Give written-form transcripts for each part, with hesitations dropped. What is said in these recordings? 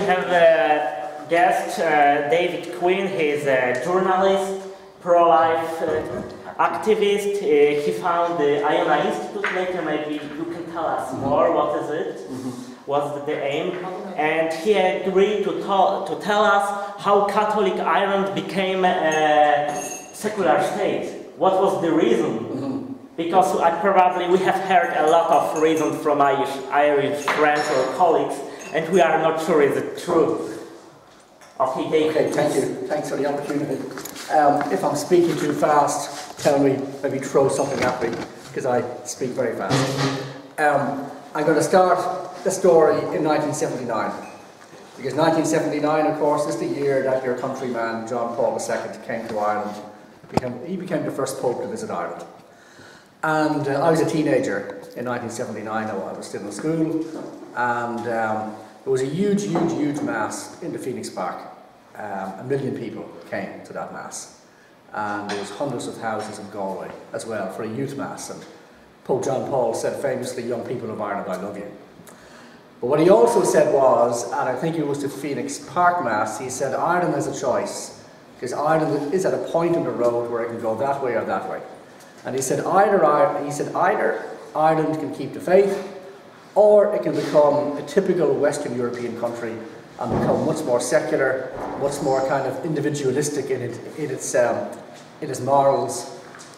have a guest, David Quinn. He's a journalist, pro-life activist. He found the Iona Institute. Later, maybe you can tell us more. What is it? What's the aim? And he agreed to tell us how Catholic Ireland became a secular state. What was the reason? Because we have heard a lot of reasons from Irish friends or colleagues, and we are not sure is it true. Okay, thank you. Thanks for the opportunity. If I'm speaking too fast, tell me, maybe throw something at me, because I speak very fast. I'm going to start the story in 1979, because 1979, of course, is the year that your countryman, John Paul II, came to Ireland. He became the first Pope to visit Ireland. And I was a teenager in 1979, I was still in school, and there was a huge mass in the Phoenix Park. 1 million people came to that mass, and there was hundreds of houses in Galway as well for a youth mass. And Pope John Paul said famously, "Young people of Ireland, I love you." But what he also said was, and I think it was the Phoenix Park mass, he said Ireland has a choice, because Ireland is at a point in the road where it can go that way or that way. And he said either Ireland can keep the faith, or it can become a typical Western European country and become much more secular, much more kind of individualistic in its morals.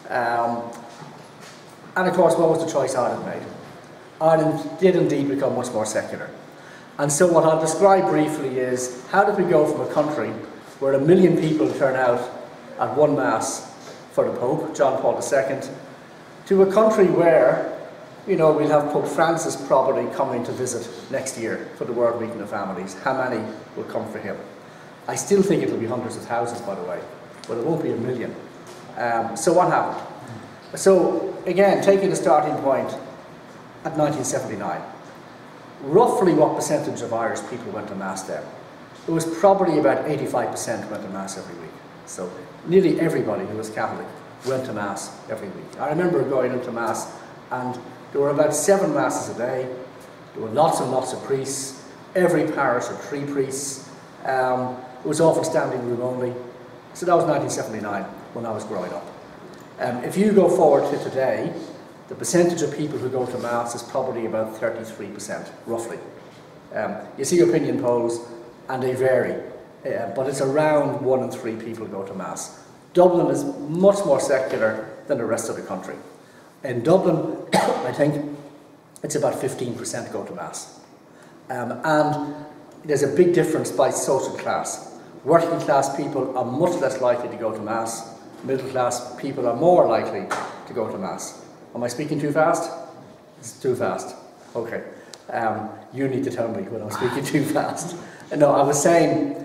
And of course, what was the choice Ireland made? Ireland did indeed become much more secular. And so what I'll describe briefly is, how did we go from a country where 1 million people turn out at one mass for the Pope, John Paul II, to a country where, we'll have Pope Francis probably coming to visit next year for the World Weekend of Families. How many will come for him? I still think it'll be hundreds of thousands, by the way, but it won't be 1 million. So what happened? So again, taking the starting point at 1979, roughly what percentage of Irish people went to Mass then? It was probably about 85% went to Mass every week. So nearly everybody who was Catholic went to Mass every week. I remember going into Mass, and there were about 7 Masses a day. There were lots and lots of priests. Every parish had 3 priests. It was often standing room only. So that was 1979, when I was growing up. If you go forward to today, the percentage of people who go to Mass is probably about 33%, roughly. You see opinion polls, and they vary. But it's around 1 in 3 people go to Mass. Dublin is much more secular than the rest of the country. In Dublin, I think it's about 15% go to Mass. And there's a big difference by social class. Working class people are much less likely to go to Mass. Middle class people are more likely to go to Mass. Am I speaking too fast? It's too fast. Okay. You need to tell me when I'm speaking too fast. No, I was saying,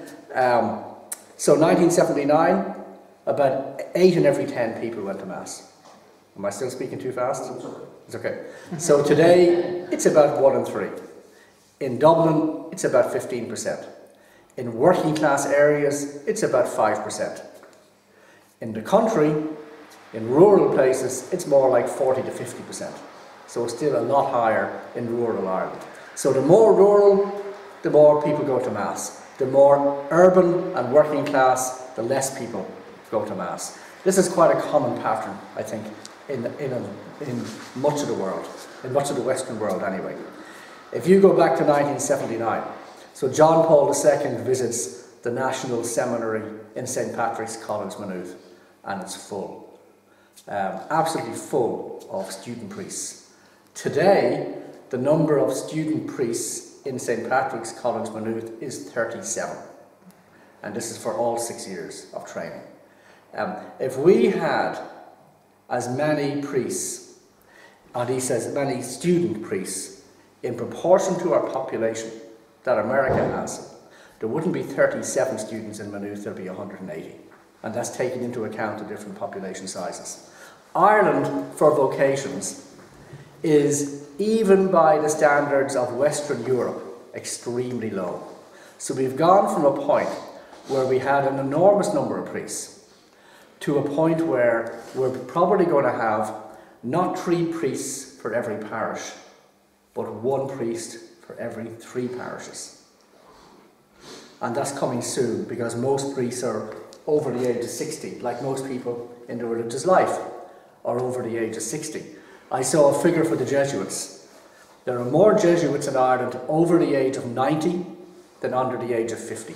so 1979, about 8 in every 10 people went to Mass. Am I still speaking too fast? It's okay. So today, it's about 1 in 3. In Dublin, it's about 15%. In working class areas, it's about 5%. In the country, in rural places, it's more like 40 to 50%. So it's still a lot higher in rural Ireland. So the more rural, the more people go to Mass. The more urban and working class, the less people go to Mass. This is quite a common pattern, I think, in much of the world, in much of the Western world anyway. If you go back to 1979, so John Paul II visits the National Seminary in St. Patrick's College, Maynooth, and it's full. Absolutely full of student priests. Today, the number of student priests in St. Patrick's College, Maynooth is 37. And this is for all 6 years of training. If we had as many priests, and he says many student priests, in proportion to our population that America has, there wouldn't be 37 students in Maynooth, there'd be 180. And that's taking into account the different population sizes. Ireland, for vocations, is, even by the standards of Western Europe, extremely low. So we've gone from a point where we had an enormous number of priests to a point where we're probably going to have not 3 priests for every parish, but 1 priest for every 3 parishes. And that's coming soon, because most priests are over the age of 60, like most people in their religious life are over the age of 60. I saw a figure for the Jesuits. There are more Jesuits in Ireland over the age of 90 than under the age of 50.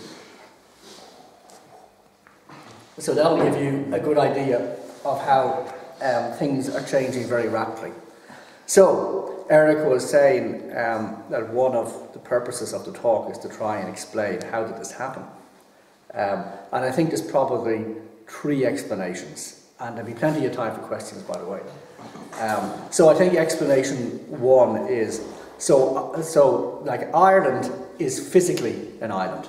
So that'll give you a good idea of how things are changing very rapidly. So Eric was saying that one of the purposes of the talk is to try and explain how did this happen. And I think there's probably 3 explanations, and there'll be plenty of time for questions, by the way. So I think explanation 1 is, so like Ireland is physically an island,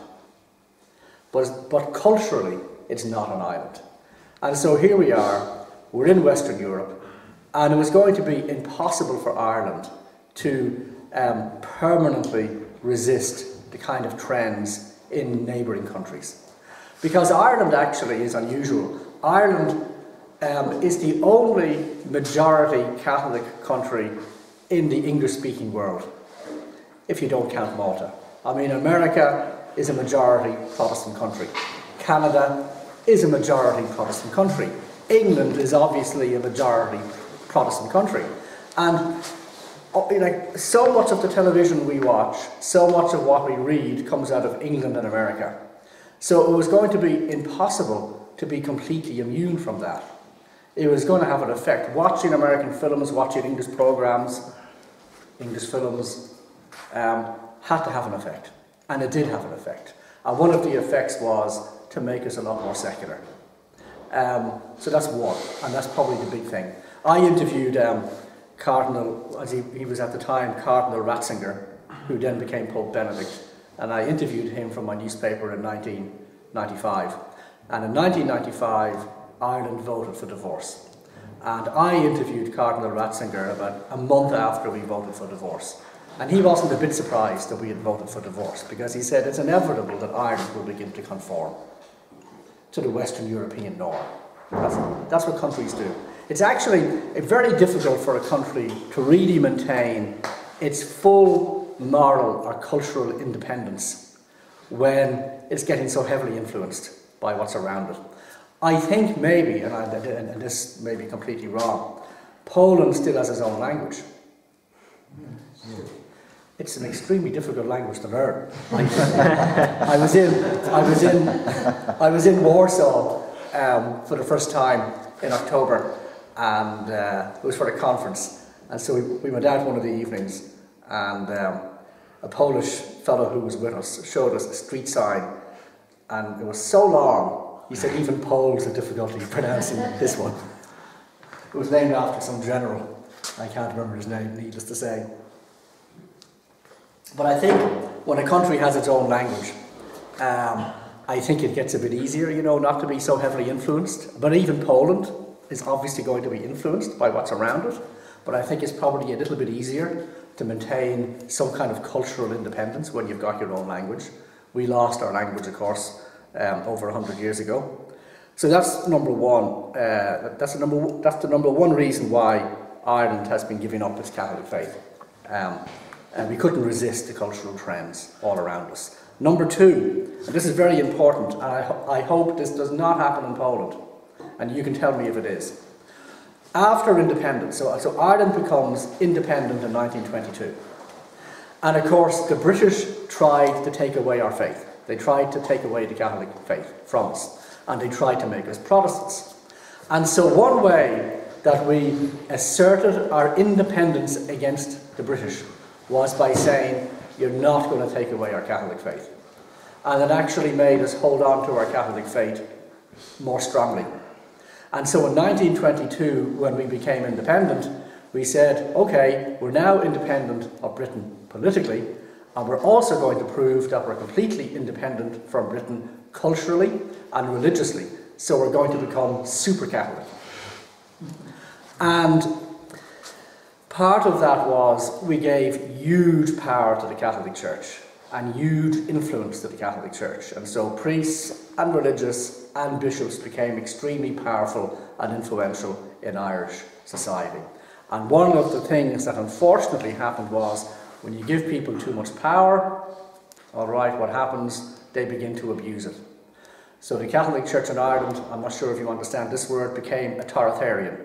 but culturally it's not an island. And so here we are, we're in Western Europe, and it was going to be impossible for Ireland to permanently resist the kind of trends in neighbouring countries. Because Ireland actually is unusual. Ireland is the only majority Catholic country in the English-speaking world, if you don't count Malta. I mean, America is a majority Protestant country. Canada is a majority Protestant country. England is obviously a majority Protestant country. And like, so much of the television we watch, so much of what we read comes out of England and America. So it was going to be impossible to be completely immune from that. It was going to have an effect. Watching American films, watching English programs, English films, had to have an effect. And it did have an effect. And one of the effects was to make us a lot more secular. So that's one, and that's probably the big thing. I interviewed Cardinal, as he was at the time, Cardinal Ratzinger, who then became Pope Benedict. And I interviewed him from my newspaper in 1995. And in 1995, Ireland voted for divorce. And I interviewed Cardinal Ratzinger about a month after we voted for divorce. And he wasn't a bit surprised that we had voted for divorce, because he said it's inevitable that Ireland will begin to conform to the Western European norm. That's what countries do. It's actually very difficult for a country to really maintain its full moral or cultural independence when it's getting so heavily influenced by what's around it. I think maybe, and this may be completely wrong, Poland still has its own language. It's an extremely difficult language to learn. I was in Warsaw for the first time in October, and it was for a conference. And so we went out one of the evenings, and a Polish fellow who was with us showed us a street sign, and it was so long. He said even Poles had difficulty pronouncing this one. It was named after some general. I can't remember his name, needless to say. But I think when a country has its own language, I think it gets a bit easier, you know, not to be so heavily influenced. But even Poland is obviously going to be influenced by what's around it. But I think it's probably a little bit easier to maintain some kind of cultural independence when you've got your own language. We lost our language, of course, over 100 years ago. So that's number one. That's the number one reason why Ireland has been giving up its Catholic faith. And we couldn't resist the cultural trends all around us. Number two, and this is very important, and I hope this does not happen in Poland, and you can tell me if it is. After independence, so Ireland becomes independent in 1922. And of course, the British tried to take away our faith. They tried to take away the Catholic faith from us, and they tried to make us Protestants. And so one way that we asserted our independence against the British was by saying, you're not going to take away our Catholic faith. And it actually made us hold on to our Catholic faith more strongly. And so in 1922, when we became independent, we said, okay, we're now independent of Britain politically, and we're also going to prove that we're completely independent from Britain culturally and religiously. So we're going to become super Catholic. And part of that was we gave huge power to the Catholic Church and huge influence to the Catholic Church. And so priests and religious and bishops became extremely powerful and influential in Irish society. And one of the things that unfortunately happened was when you give people too much power, all right, what happens? They begin to abuse it. So the Catholic Church in Ireland, I'm not sure if you understand this word, became authoritarian.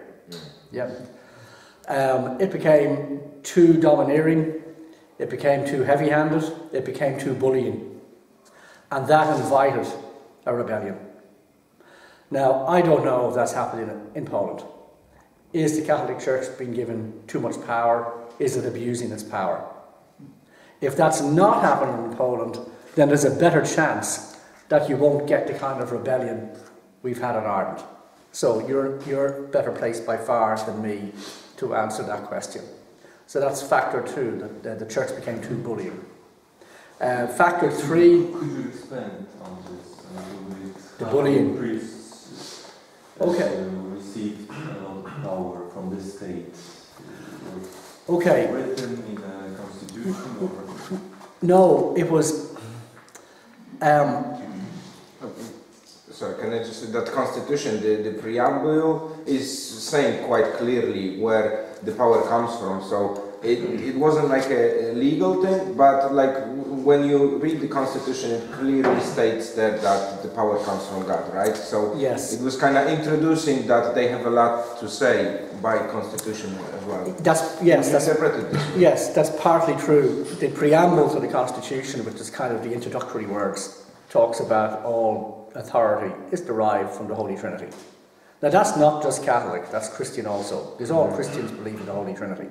It became too domineering, it became too heavy-handed, it became too bullying. And that invited a rebellion. Now, I don't know if that's happening in Poland. Is the Catholic Church being given too much power? Is it abusing its power? If that's not happening in Poland, then there's a better chance that you won't get the kind of rebellion we've had in Ireland. So you're better placed by far than me to answer that question. So that's factor 2, that the church became too bullying. Factor 3... Could you expand on this? The bullying. Priests received a lot of power from the state. Okay. Written in a constitution or... No, it was... Sorry, can I just say that constitution, the preamble is saying quite clearly where the power comes from, so it wasn't like a legal thing, but like when you read the constitution, it clearly states that the power comes from God, right? So yes. It was kind of introducing that they have a lot to say by constitution as well. That's partly true. The preamble to the constitution, which is kind of the introductory words, talks about all authority is derived from the Holy Trinity. Now that's not just Catholic, that's Christian also, because all Christians believe in the Holy Trinity.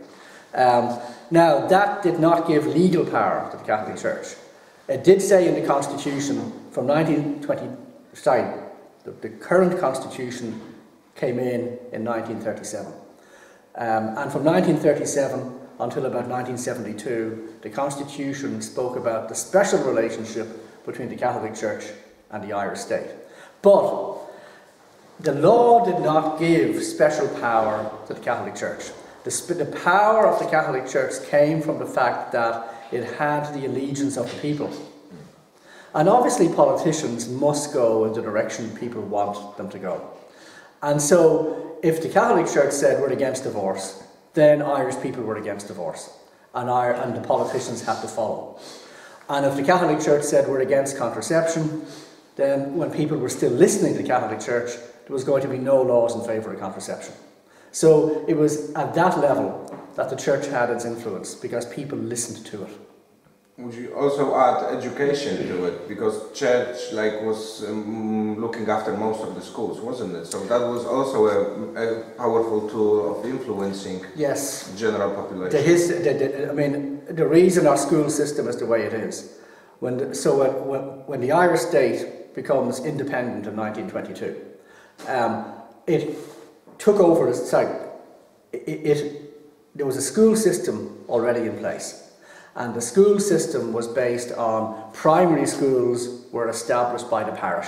Now that did not give legal power to the Catholic Church. It did say in the Constitution from 1920, the current Constitution came in 1937. And from 1937 until about 1972, the Constitution spoke about the special relationship between the Catholic Church and the Irish state. But the law did not give special power to the Catholic Church. The power of the Catholic Church came from the fact that it had the allegiance of the people. And obviously politicians must go in the direction people want them to go. And so if the Catholic Church said we're against divorce, then Irish people were against divorce. And the politicians had to follow. And if the Catholic Church said we're against contraception, then when people were still listening to the Catholic Church, there was going to be no laws in favour of contraception. So it was at that level that the church had its influence, because people listened to it. Would you also add education to it? Because church was looking after most of the schools, wasn't it? So that was also a powerful tool of influencing yes. general population. The reason our school system is the way it is, when the Irish state becomes independent in 1922, it took over the site. There was a school system already in place. And the school system was based on primary schools were established by the parish.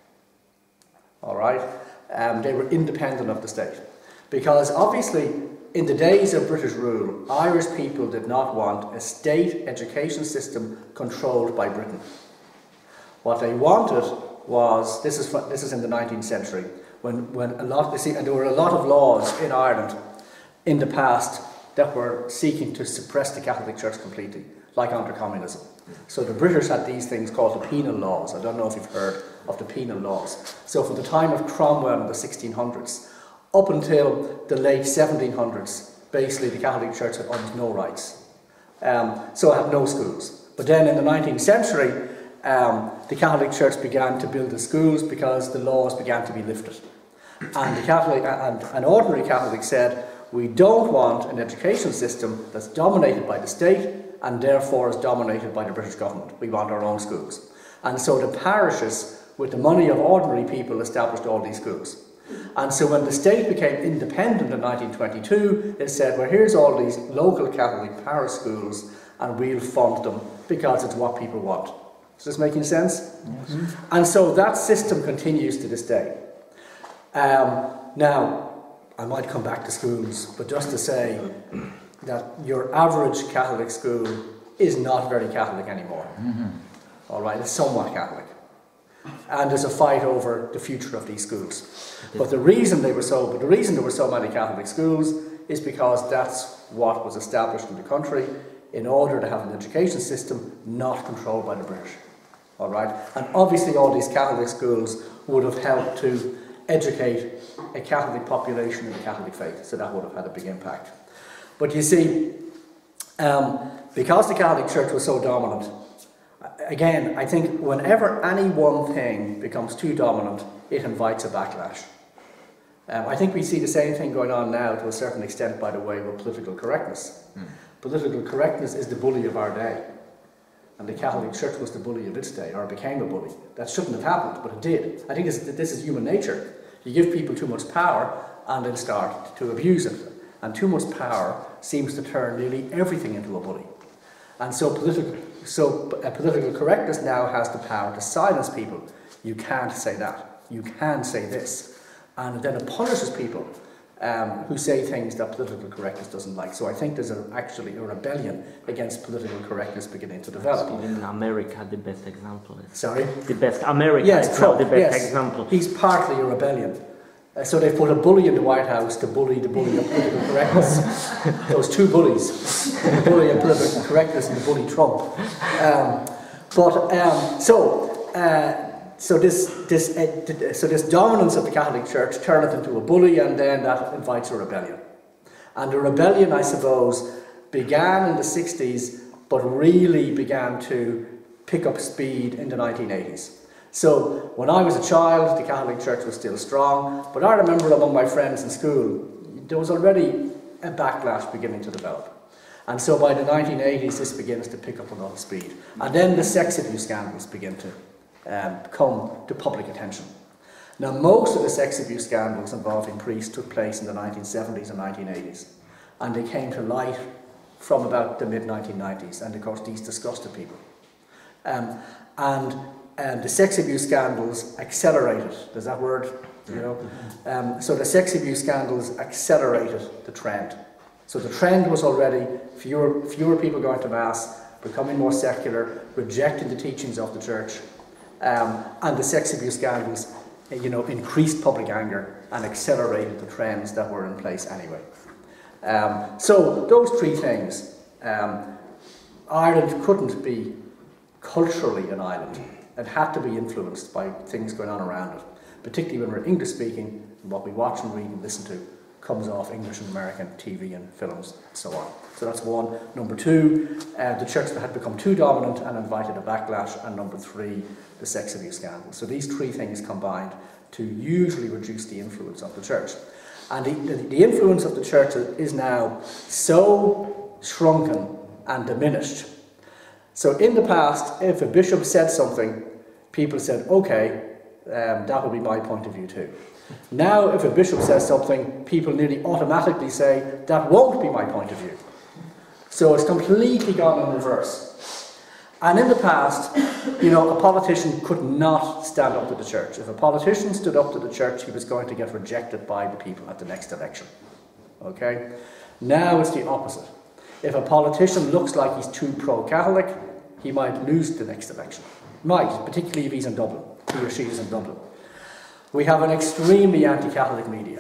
All right? They were independent of the state. Because obviously, in the days of British rule, Irish people did not want a state education system controlled by Britain. What they wanted was, this is in the 19th century, when there were a lot of laws in Ireland in the past that were seeking to suppress the Catholic Church completely, like under communism. So the British had these things called the penal laws. I don't know if you've heard of the penal laws. So from the time of Cromwell in the 1600s, up until the late 1700s, basically the Catholic Church had almost no rights. So it had no schools. But then in the 19th century, the Catholic Church began to build the schools because the laws began to be lifted. And the Catholic, an ordinary Catholic said, we don't want an education system that's dominated by the state and therefore is dominated by the British government. We want our own schools. And so the parishes, with the money of ordinary people, established all these schools. And so when the state became independent in 1922, it said, well, here's all these local Catholic parish schools and we'll fund them because it's what people want. Is this making sense? Mm-hmm. And so that system continues to this day. Now, I might come back to schools, but just to say that your average Catholic school is not very Catholic anymore. Mm-hmm. All right, it's somewhat Catholic. And there's a fight over the future of these schools. But the reason there were so many Catholic schools is because that's what was established in the country. in order to have an education system not controlled by the British. All right? And obviously all these Catholic schools would have helped to educate a Catholic population in the Catholic faith, so that would have had a big impact. But you see, because the Catholic Church was so dominant, again, I think whenever any one thing becomes too dominant, it invites a backlash. I think we see the same thing going on now to a certain extent, by the way, with political correctness. Political correctness is the bully of our day. And the Catholic Church was the bully of its day, or became a bully. That shouldn't have happened, but it did. I think this is human nature. You give people too much power, and they'll start to abuse it. And too much power seems to turn nearly everything into a bully. And so political correctness now has the power to silence people. You can't say that. You can say this. And then it punishes people who say things that political correctness doesn't like. So I think there's actually a rebellion against political correctness beginning to develop. In America, the best example is... Sorry? The best... America yes, is Trump, the best yes. example. He's partly a rebellion. So they've put a bully in the White House to bully the bully of political correctness. Those two bullies, the bully of political correctness and the bully Trump. So this dominance of the Catholic Church turned it into a bully, and then that invites a rebellion. And the rebellion, I suppose, began in the 60s, but really began to pick up speed in the 1980s. So when I was a child, the Catholic Church was still strong, but I remember among my friends in school, there was already a backlash beginning to develop. And so by the 1980s, this begins to pick up a lot of speed. And then the sex abuse scandals begin to come to public attention. Now, most of the sex abuse scandals involving priests took place in the 1970s and 1980s, and they came to light from about the mid-1990s, and of course these disgusted people. The sex abuse scandals accelerated. There's that word, you know. So the sex abuse scandals accelerated the trend. So the trend was already fewer people going to mass, becoming more secular, rejecting the teachings of the church, and the sex abuse scandals, you know, increased public anger and accelerated the trends that were in place anyway. So those three things, Ireland couldn't be culturally an island. It had to be influenced by things going on around it, particularly when we're English speaking, and what we watch and read and listen to comes off English and American TV and films and so on. So that's one. Number two, the church had become too dominant and invited a backlash. And number three, the sex abuse scandal. So these three things combined to usually reduce the influence of the church. And the influence of the church is now so shrunken and diminished. So in the past, if a bishop said something, people said, okay, that will be my point of view too. Now, if a bishop says something, people nearly automatically say, that won't be my point of view. So it's completely gone in reverse. And in the past, you know, a politician could not stand up to the church. If a politician stood up to the church, he was going to get rejected by the people at the next election. Okay? Now it's the opposite. If a politician looks like he's too pro-Catholic, he might lose the next election. Might, particularly if he's in Dublin, he or she is in Dublin. We have an extremely anti-Catholic media.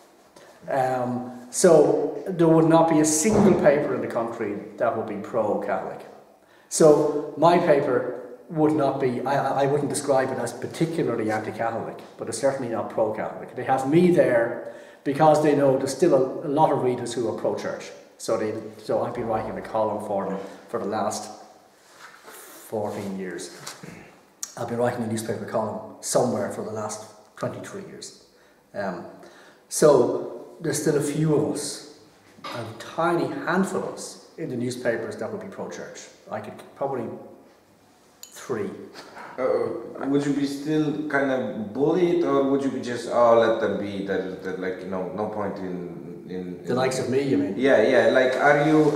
So there would not be a single paper in the country that would be pro-Catholic. So my paper would not be, I wouldn't describe it as particularly anti-Catholic, but it's certainly not pro-Catholic. They have me there because they know there's still a lot of readers who are pro-church. So I've been writing a column for them for the last 14 years. I've been writing a newspaper column somewhere for the last 23 years. So there's still a few of us, a tiny handful of us in the newspapers that would be pro-church. I could probably 3. Would you be still kind of bullied, or would you be just, oh, let them be, that like, you know, no point in the likes of me, you mean? Yeah, like, are you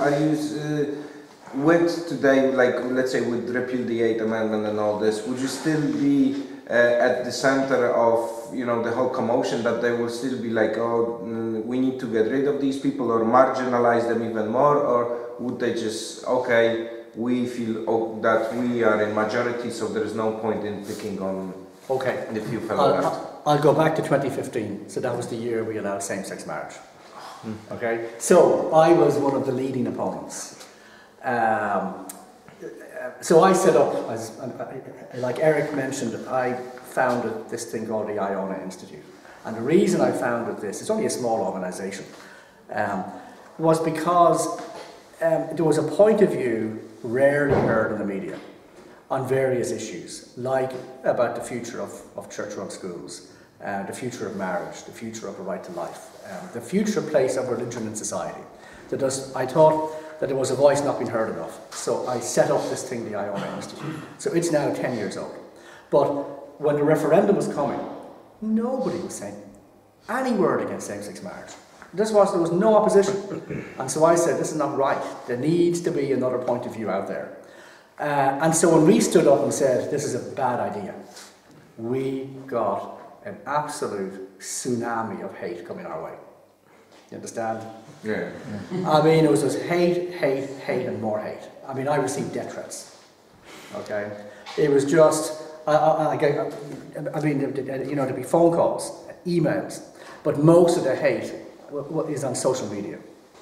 with today, like, let's say with repeal the 8th Amendment and all this, would you still be at the center of, you know, the whole commotion, that they will still be like, oh, we need to get rid of these people or marginalize them even more, or would they just, okay, we feel that we are in majority, so there is no point in picking on the few fellow left? I'll go back to 2015, so that was the year we allowed same-sex marriage. Okay, so I was one of the leading opponents. So I set up, like Eric mentioned, I founded this thing called the Iona Institute. And the reason I founded this, it's only a small organisation, was because there was a point of view rarely heard in the media on various issues, like about the future of church-run schools, the future of marriage, the future of the right to life, the future place of religion in society. I thought that there was a voice not being heard enough, so I set up this thing, the Iona Institute. So it's now 10 years old. But when the referendum was coming, nobody was saying any word against same-sex marriage. There was no opposition. And so I said, this is not right. There needs to be another point of view out there. And so when we stood up and said, this is a bad idea, we got an absolute tsunami of hate coming our way. You understand? Yeah. I mean, it was just hate, hate, hate, and more hate. I mean, I received death threats. Okay? It was just, there'd be phone calls, emails, but most of the hate is on social media.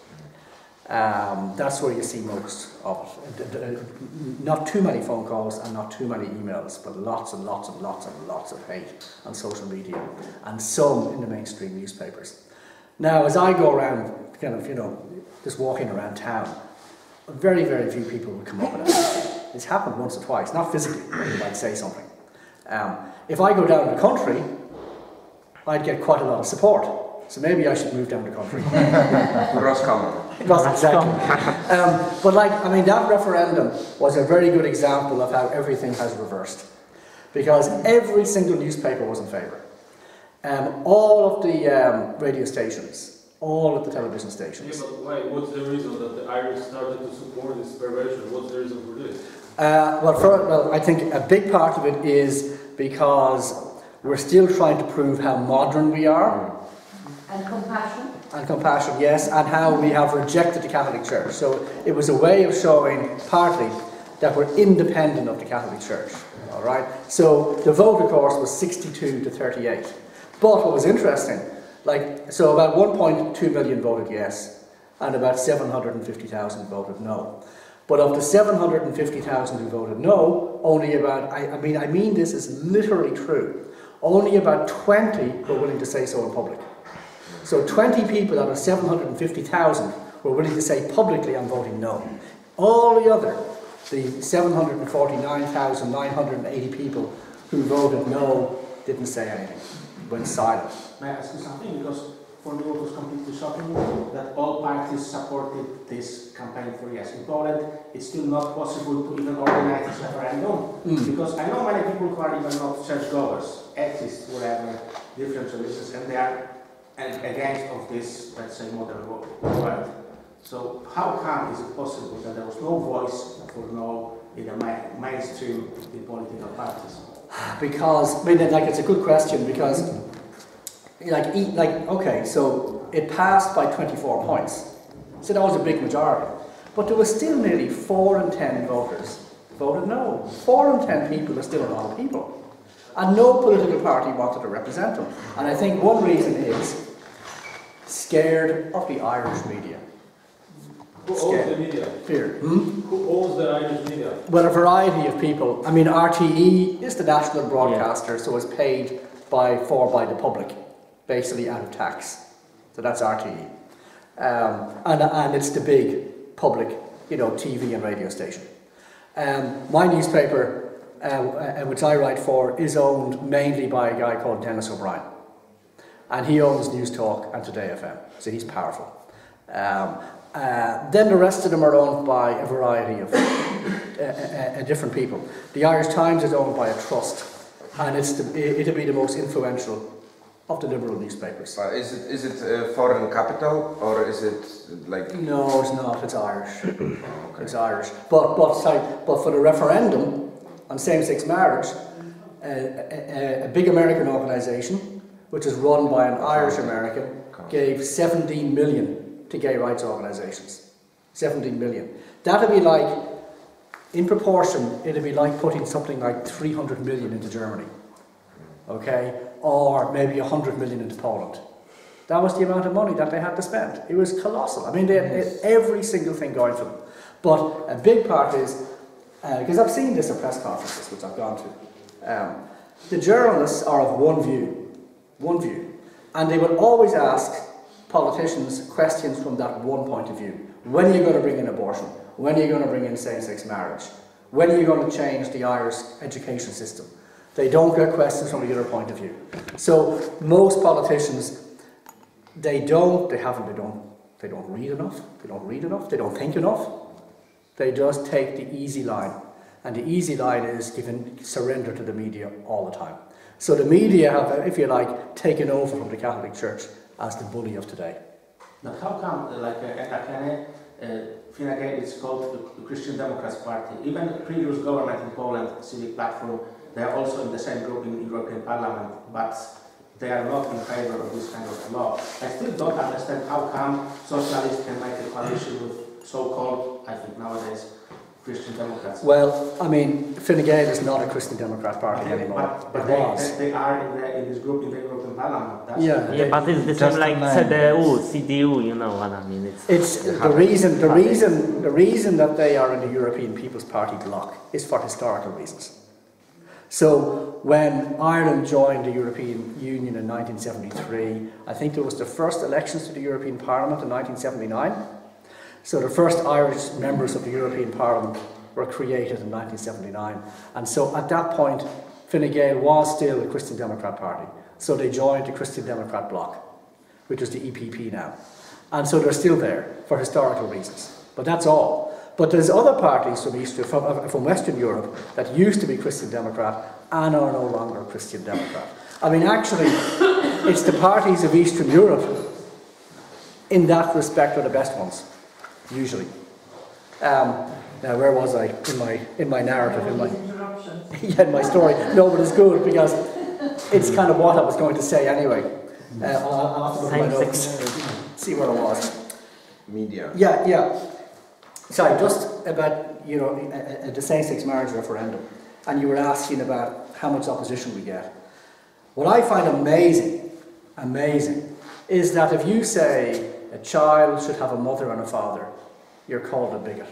That's where you see most of it. Not too many phone calls and not too many emails, but lots and lots and lots and lots of hate on social media, and some in the mainstream newspapers. Now, as I go around, just walking around town, very, very few people would come up with it. It's happened once or twice, not physically, but they might say something. If I go down the country, I'd get quite a lot of support. So maybe I should move down the country. Roscommon. Exactly. But that referendum was a very good example of how everything has reversed. Because every single newspaper was in favour. All of the radio stations, all of the television stations. Yeah, but why? What's the reason that the Irish started to support this perversion? What's the reason for this? Well, I think a big part of it is because we're still trying to prove how modern we are. And compassion. And compassion, yes, and how we have rejected the Catholic Church. So it was a way of showing, partly, that we're independent of the Catholic Church. All right. So the vote, of course, was 62 to 38. But what was interesting, so about 1.2 million voted yes, and about 750,000 voted no. But of the 750,000 who voted no, only about, I mean this is literally true, only about 20 were willing to say so in public. So 20 people out of 750,000 were willing to say publicly, I'm voting no. All the other, the 749,980 people who voted no, didn't say anything, went silent. May I ask you something? Because for me it was completely shocking that all parties supported this campaign for yes. In Poland, it's still not possible to even organize this referendum. Because I know many people who are even not churchgoers, atheists, whatever, different religions, and they are against of this, let's say, modern world. So how come is it possible that there was no voice for no in the mainstream in political parties? Because, it's a good question, because, okay, so it passed by 24 points. So that was a big majority. But there was still nearly 4 in 10 voters voted no. 4 in 10 people are still a lot of people. And no political party wanted to represent them. And I think one reason is scared of the Irish media. Who owns the media? Fear. Who owns the Irish media? Well, a variety of people. RTE is the national broadcaster, so it's paid by the public, basically out of tax. So that's RTE. And it's the big public, TV and radio station. My newspaper, which I write for, is owned mainly by a guy called Dennis O'Brien. And he owns News Talk and Today FM, so he's powerful. Then the rest of them are owned by a variety of different people. The Irish Times is owned by a trust, and it'll be the most influential of the liberal newspapers. Is it foreign capital, or is it like... No, it's not. It's Irish. Okay. It's Irish. But for the referendum on same-sex marriage, a big American organisation, which is run by an Irish American, gave 17 million to gay rights organisations. 17 million. That'd be like, in proportion, it'd be like putting something like 300 million into Germany. Okay? Or maybe 100 million into Poland. That was the amount of money that they had to spend. It was colossal. They had every single thing going for them. But a big part is, because I've seen this at press conferences, which I've gone to, the journalists are of one view, and they will always ask politicians questions from that one point of view. When are you going to bring in abortion? When are you going to bring in same-sex marriage? When are you going to change the Irish education system? They don't get questions from the other point of view. So most politicians, they don't read enough, they don't think enough. They just take the easy line. And the easy line is giving surrender to the media all the time. So the media have, if you like, taken over from the Catholic Church as the bully of today. Now, how come, Fine Gael is called the Christian Democrats Party? Even the previous government in Poland, Civic Platform, they are also in the same group in European Parliament, but they are not in favor of this kind of law. I still don't understand how come socialists can make a coalition with so-called, I think nowadays, Christian Democrats. Well, I mean, Fine Gael is not a Christian Democrat party anymore. But they are in this group in the European Parliament. That's Yeah, but it's the same like CDU, CDU, you know what I mean. It's the reason that they are in the European People's Party bloc is for historical reasons. So when Ireland joined the European Union in 1973, I think there was the first elections to the European Parliament in 1979. So the first Irish members of the European Parliament were created in 1979. And so at that point, Fine Gael was still a Christian Democrat party. So they joined the Christian Democrat bloc, which is the EPP now. And so they're still there for historical reasons. But that's all. But there's other parties from Western Europe that used to be Christian Democrat and are no longer Christian Democrat. I mean, actually, it's the parties of Eastern Europe, in that respect, are the best ones, usually. Now, where was I in my narrative, in my story? No, but it's good because it's kind of what I was going to say anyway. I'll have to look at my notes, see where I was. Media. Yeah. Sorry, just about, the same-sex marriage referendum, and you were asking about how much opposition we get. What I find amazing, is that if you say a child should have a mother and a father, you're called a bigot.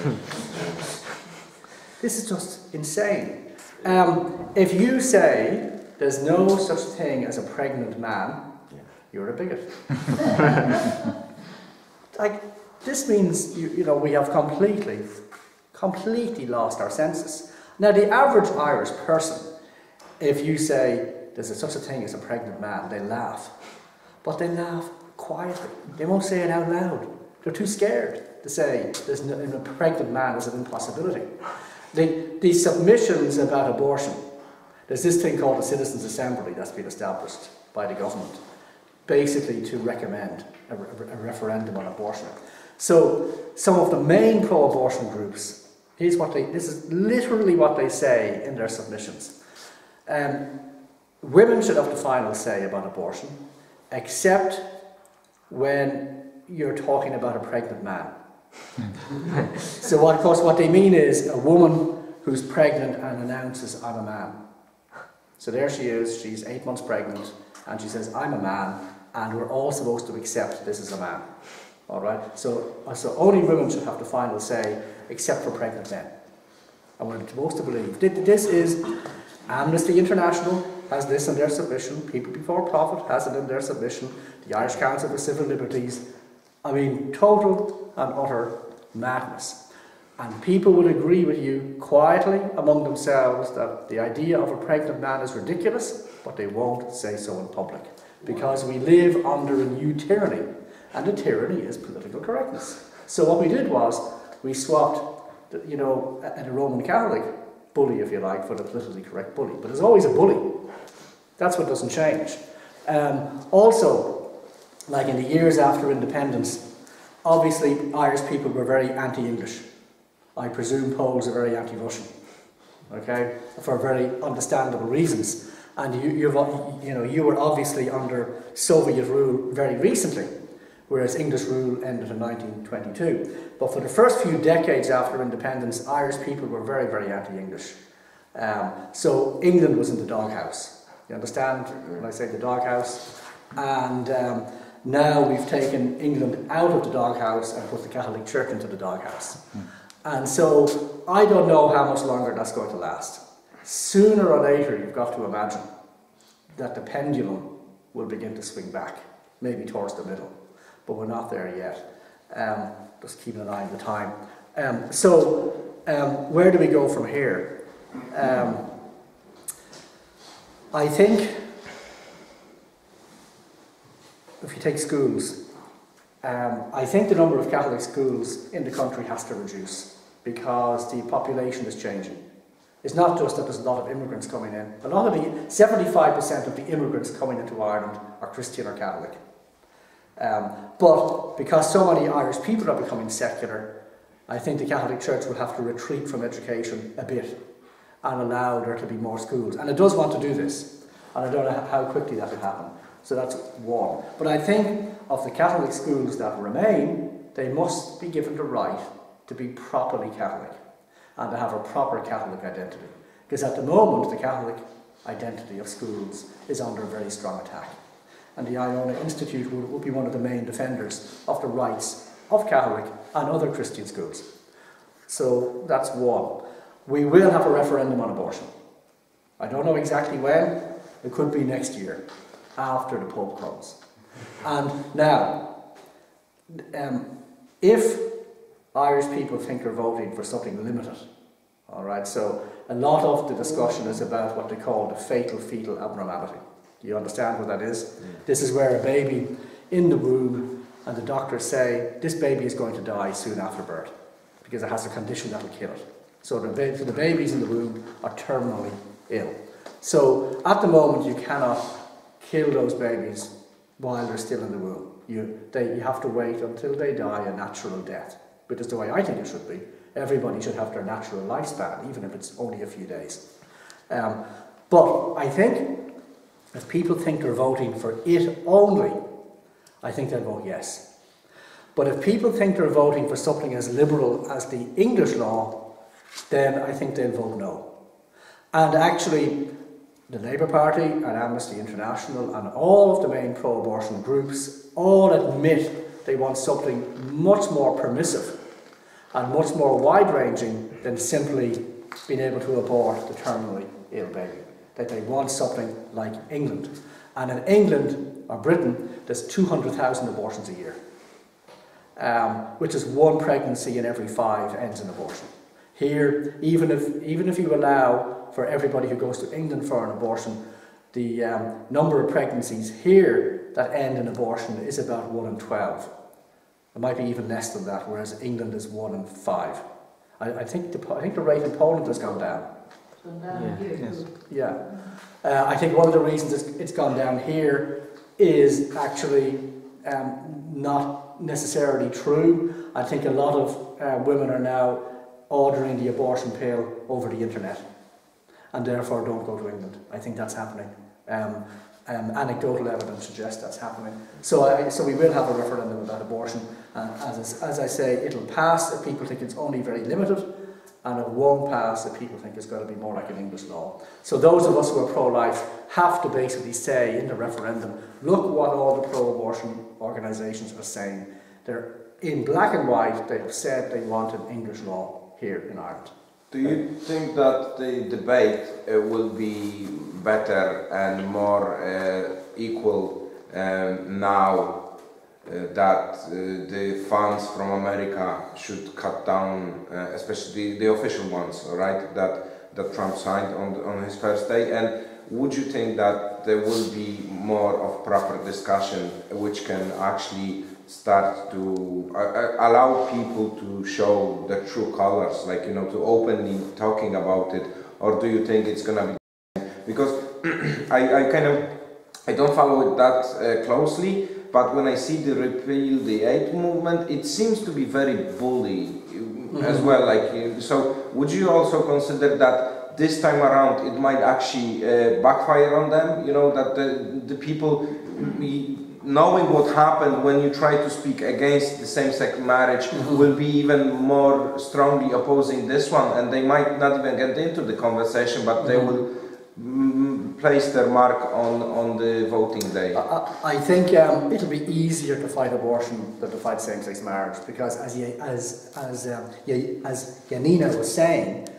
This is just insane. If you say there's no such thing as a pregnant man, you're a bigot. This means, we have completely lost our senses. Now, the average Irish person, if you say there's such a thing as a pregnant man, they laugh. But they laugh quietly. They won't say it out loud. They're too scared to say a pregnant man is an impossibility. The submissions about abortion, there's this thing called the Citizens' Assembly that's been established by the government, basically to recommend a referendum on abortion. So some of the main pro-abortion groups, this is literally what they say in their submissions. Women should have the final say about abortion, except when you're talking about a pregnant man. So of course what they mean is a woman who's pregnant and announces, I'm a man. So there she is, she's 8 months pregnant, and she says, I'm a man, and we're all supposed to accept this is a man. All right? So only women should have the final say, except for pregnant men. And we're supposed to believe. This is Amnesty International has this in their submission, People Before Profit has it in their submission, the Irish Council for Civil Liberties. I mean, total and utter madness. And people will agree with you quietly among themselves that the idea of a pregnant man is ridiculous, but they won't say so in public. Because we live under a new tyranny, and the tyranny is political correctness. So what we did was, we swapped, a Roman Catholic bully, if you like, for the politically correct bully. But there's always a bully. That's what doesn't change. Also, like in the years after independence, obviously Irish people were very anti-English. I presume Poles are very anti-Russian, okay, for very understandable reasons. And you were obviously under Soviet rule very recently, whereas English rule ended in 1922. But for the first few decades after independence, Irish people were very, very anti-English. So England was in the doghouse. You understand when I say the doghouse? And now we've taken England out of the doghouse and put the Catholic Church into the doghouse. And so I don't know how much longer that's going to last. Sooner or later, you've got to imagine that the pendulum will begin to swing back, maybe towards the middle, but we're not there yet. Just keeping an eye on the time. Where do we go from here? I think if you take schools, I think the number of Catholic schools in the country has to reduce because the population is changing. It's not just that there's a lot of immigrants coming in. A lot of the 75% of the immigrants coming into Ireland are Christian or Catholic. But because so many Irish people are becoming secular, I think the Catholic Church will have to retreat from education a bit and allow there to be more schools. And it does want to do this, and I don't know how quickly that will happen. So that's one. But I think of the Catholic schools that remain, they must be given the right to be properly Catholic and to have a proper Catholic identity. Because at the moment, the Catholic identity of schools is under a very strong attack. And the Iona Institute will be one of the main defenders of the rights of Catholic and other Christian schools. So that's one. We will have a referendum on abortion. I don't know exactly when. It could be next year, after the Pope comes. And now, if Irish people think they're voting for something limited, all right, so a lot of the discussion is about what they call the fatal fetal abnormality. Do you understand what that is? This is where a baby in the womb and the doctors say this baby is going to die soon after birth because it has a condition that will kill it. So the babies in the womb are terminally ill. So at the moment you cannot kill those babies while they're still in the womb. You have to wait until they die a natural death, which is the way I think it should be. Everybody should have their natural lifespan, even if it's only a few days. But I think if people think they're voting for it only, I think they'll vote yes. But if people think they're voting for something as liberal as the English law, then I think they'll vote no. And actually, the Labour Party and Amnesty International and all of the main pro-abortion groups all admit they want something much more permissive and much more wide-ranging than simply being able to abort the terminally ill baby. That they want something like England. And in England, or Britain, there's 200,000 abortions a year, which is one pregnancy in every 5 ends in abortion. Here, even if you allow for everybody who goes to England for an abortion, the number of pregnancies here that end in abortion is about 1 in 12. It might be even less than that, whereas England is 1 in 5. I think the rate in Poland has gone down. Yeah. I think one of the reasons it's gone down here is actually not necessarily true. I think a lot of women are now ordering the abortion pill over the internet and therefore don't go to England. I think that's happening. Anecdotal evidence suggests that's happening. So we will have a referendum about abortion, and as I say, it'll pass if people think it's only very limited, and it won't pass if people think it's going to be more like an English law. So those of us who are pro-life have to basically say in the referendum, look what all the pro-abortion organisations are saying. They're in black and white, they have said they want an English law here in Ireland. Do you think that the debate will be better and more equal now that the funds from America should cut down, especially the official ones, right, that Trump signed on his first day? And would you think that there will be more of proper discussion which can actually start to allow people to show the true colors, like, you know, to openly talking about it? Or do you think it's gonna be, because I don't follow it that closely, but when I see the Repeal the Aid movement, it seems to be very bully as well. Like, so would you also consider that this time around it might actually backfire on them? You know, that the people, knowing what happened when you try to speak against the same-sex marriage, will be even more strongly opposing this one, and they might not even get into the conversation, but they will place their mark on the voting day? I think it'll be easier to fight abortion than to fight same-sex marriage, because as Janina was saying,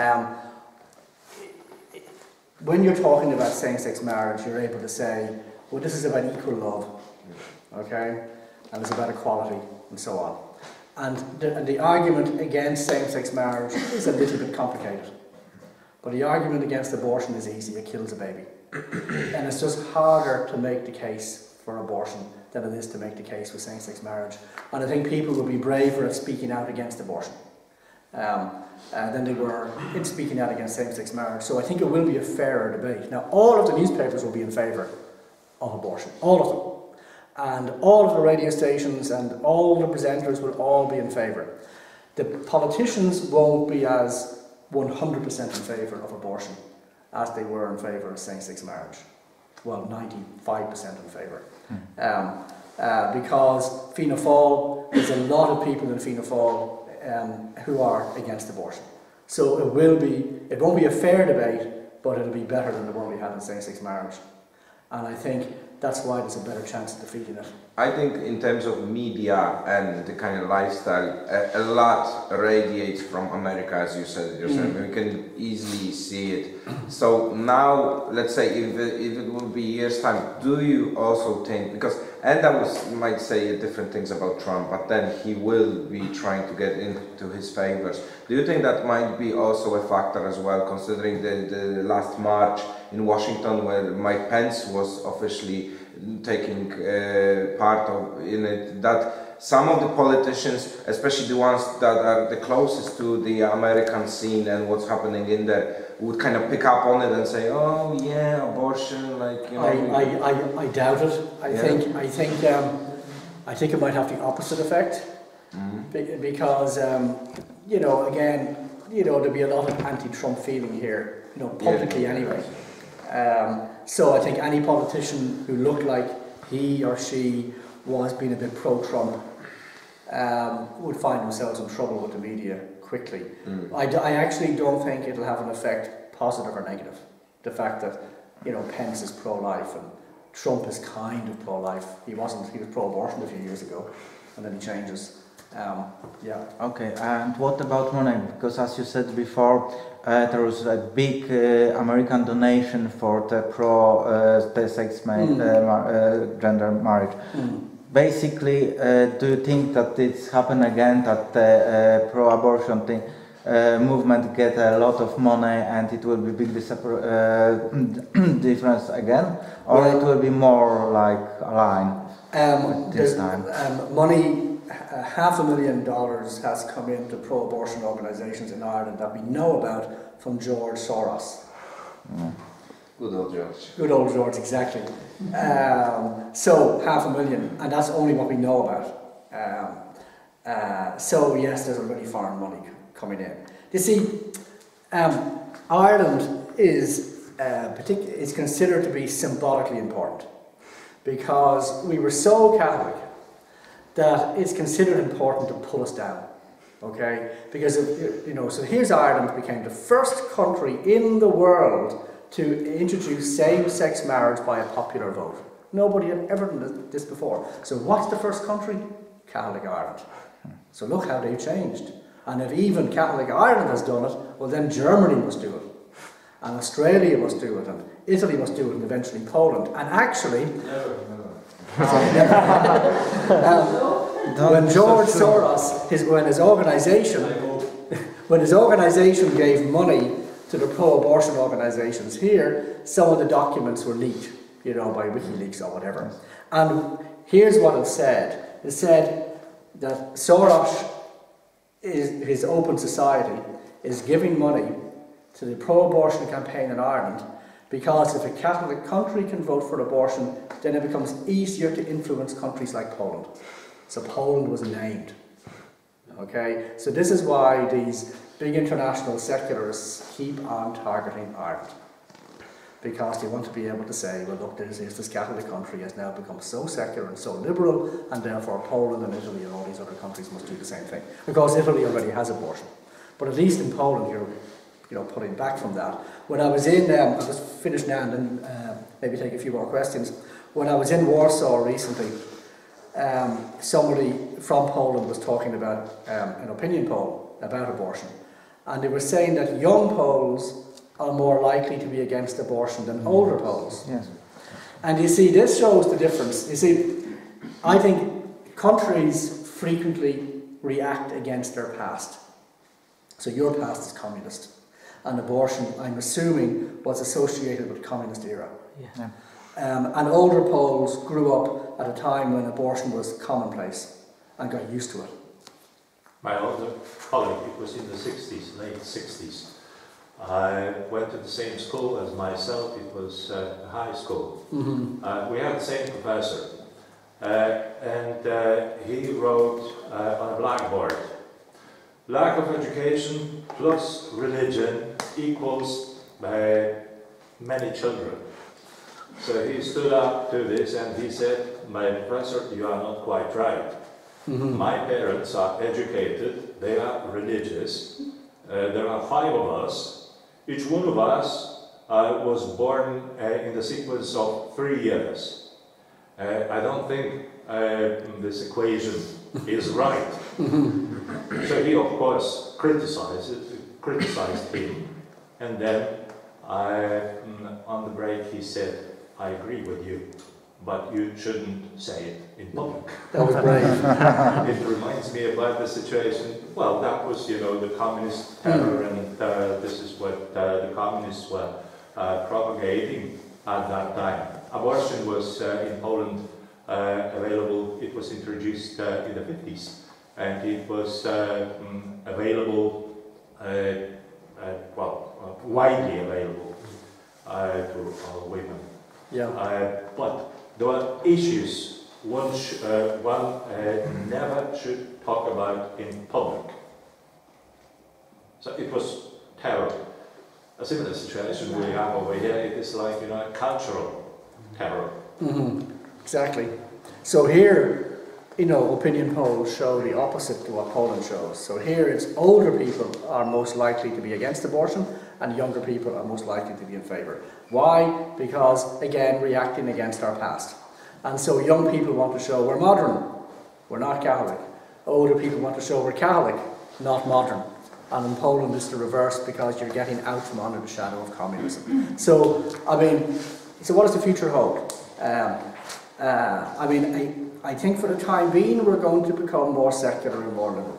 when you're talking about same-sex marriage, you're able to say, well, this is about equal love, okay, and it's about equality and so on. And the argument against same-sex marriage is a little bit complicated. But the argument against abortion is easy, it kills a baby. And it's just harder to make the case for abortion than it is to make the case for same-sex marriage. And I think people will be braver at speaking out against abortion than they were in speaking out against same-sex marriage. So I think it will be a fairer debate. Now, all of the newspapers will be in favour of abortion, all of them. And all of the radio stations and all the presenters will all be in favour. The politicians won't be as 100% in favour of abortion as they were in favour of same-sex marriage. Well, 95% in favour. Because Fianna Fáil, there's a lot of people in Fianna Fáil who are against abortion. So it won't be a fair debate, but it'll be better than the one we had in same-sex marriage. And I think that's why there's a better chance of defeating it. I think in terms of media and the kind of lifestyle, a lot radiates from America, as you said yourself. We can easily see it. So now, let's say, if it will be years' time, do you also think, because Enda might say different things about Trump, but then he will be trying to get into his favors. Do you think that might be also a factor as well, considering the last March in Washington where Mike Pence was officially taking part in it, that some of the politicians, especially the ones that are the closest to the American scene and what's happening in there, would kind of pick up on it and say, "Oh yeah, abortion," like, you know. I doubt it. I think it might have the opposite effect, because you know, again, you know, there'll be a lot of anti-Trump feeling here, you know, publicly anyway. So I think any politician who looked like he or she was being a bit pro-Trump would find themselves in trouble with the media quickly. I actually don't think it'll have an effect, positive or negative. The fact that, you know, Pence is pro-life and Trump is kind of pro-life. He was pro-abortion a few years ago, and then he changes. Yeah. Okay, and what about money? Because as you said before, there was a big American donation for the pro-sex gender marriage. Basically, do you think that it's happened again, that the pro-abortion thing, movement get a lot of money and it will be big difference again, or it will be more like a line this time? Money. $500,000 has come into pro-abortion organisations in Ireland that we know about from George Soros. Good old George. Good old George, exactly. So $500,000, and that's only what we know about. So yes, there's already foreign money coming in. You see, Ireland is considered to be symbolically important because we were so Catholic that it's considered important to pull us down, okay? Because, you know, so here's Ireland became the first country in the world to introduce same-sex marriage by a popular vote. Nobody had ever done this before. So what's the first country? Catholic Ireland. So look how they've changed. And if even Catholic Ireland has done it, well then Germany must do it. And Australia must do it, and Italy must do it, and eventually Poland. And actually... when George Soros, when his organisation gave money to the pro-abortion organisations here, some of the documents were leaked, you know, by WikiLeaks or whatever. And here's what it said. It said that Soros, his Open Society, is giving money to the pro-abortion campaign in Ireland because if a Catholic country can vote for abortion, then it becomes easier to influence countries like Poland. So Poland was named. Okay, so this is why these big international secularists keep on targeting Ireland. Because they want to be able to say, well look, this Catholic country has now become so secular and so liberal, and therefore Poland and Italy and all these other countries must do the same thing. Because Italy already has abortion. But at least in Poland you're pulling back from that. When I was in, I'll just finish now and then maybe take a few more questions. When I was in Warsaw recently, somebody from Poland was talking about an opinion poll about abortion. And they were saying that young Poles are more likely to be against abortion than older Poles. Yes. And you see, this shows the difference. You see, I think countries frequently react against their past. So your past is communist. And abortion, I'm assuming, was associated with the communist era. Yeah. And older Poles grew up at a time when abortion was commonplace and got used to it. My older colleague, it was in the 60s, late 60s. I went to the same school as myself, it was high school. Mm-hmm. We had the same professor, and he wrote on a blackboard, lack of education plus religion equals many children. So he stood up to this and he said, my professor, you are not quite right. Mm-hmm. My parents are educated, they are religious, there are 5 of us. Each one of us was born in the sequence of 3 years. I don't think this equation is right. So he, of course, criticized him, and then on the break he said, I agree with you, but you shouldn't say it in public. That was brave. It reminds me about the situation, well, that was, you know, the communist terror, and this is what the communists were propagating at that time. Abortion was in Poland available, it was introduced in the 50s, and it was available, widely available to all women. Yeah. But there were issues one never should talk about in public. So it was terror. A similar situation we have over here, it is like, you know, cultural terror. Mm-hmm. Exactly. So here, you know, opinion polls show the opposite to what Poland shows. So here it's older people are most likely to be against abortion and younger people are most likely to be in favour. Why? Because, again, reacting against our past. And so young people want to show we're modern, we're not Catholic. Older people want to show we're Catholic, not modern. And in Poland it's the reverse because you're getting out from under the shadow of communism. So, I mean, so what does the future hold? I think for the time being we're going to become more secular and more liberal.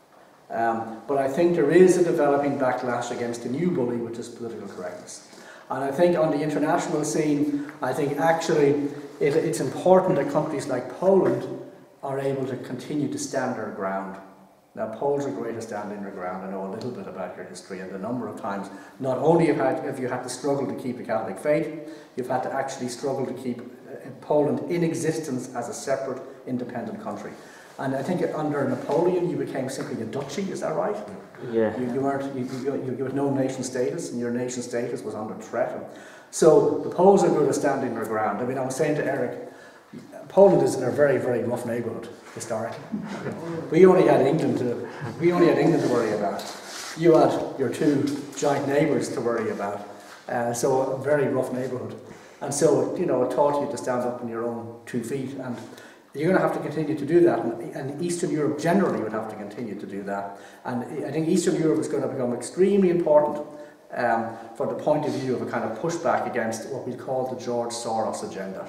But I think there is a developing backlash against a new bully, which is political correctness. And I think on the international scene, I think actually it's important that countries like Poland are able to continue to stand their ground. Now, Poles are great at standing their ground. I know a little bit about your history and the number of times, not only have you had to struggle to keep the Catholic faith, you've had to actually struggle to keep Poland in existence as a separate, independent country. And I think under Napoleon you became simply a duchy, is that right? Yeah. You had no nation status, and your nation status was under threat. So the Poles are good at standing their ground. I mean, I was saying to Eric, Poland is in a very, very rough neighbourhood historically. We only had England to worry about. You had your 2 giant neighbours to worry about. So a very rough neighbourhood. And so, you know, it taught you to stand up on your own 2 feet, and you're going to have to continue to do that, and Eastern Europe generally would have to continue to do that. And I think Eastern Europe is going to become extremely important for the point of view of a kind of pushback against what we call the George Soros agenda.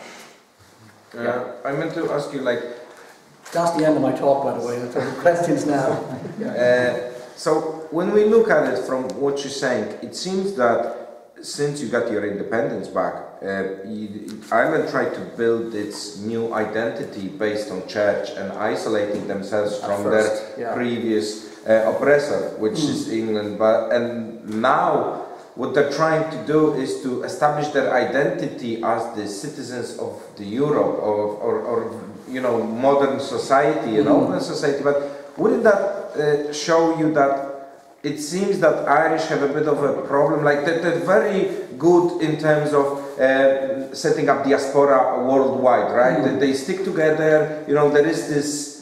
I meant to ask you, like... That's the end of my talk, by the way. I'll take questions now. So, when we look at it from what you're saying, it seems that since you got your independence back, Ireland tried to build its new identity based on church and isolating themselves from their previous oppressor, which is England. And now what they're trying to do is to establish their identity as the citizens of the Europe or you know, modern society, an open society. But wouldn't that show you that it seems that Irish have a bit of a problem, like they're very good in terms of setting up diaspora worldwide, right? They stick together, you know, there is this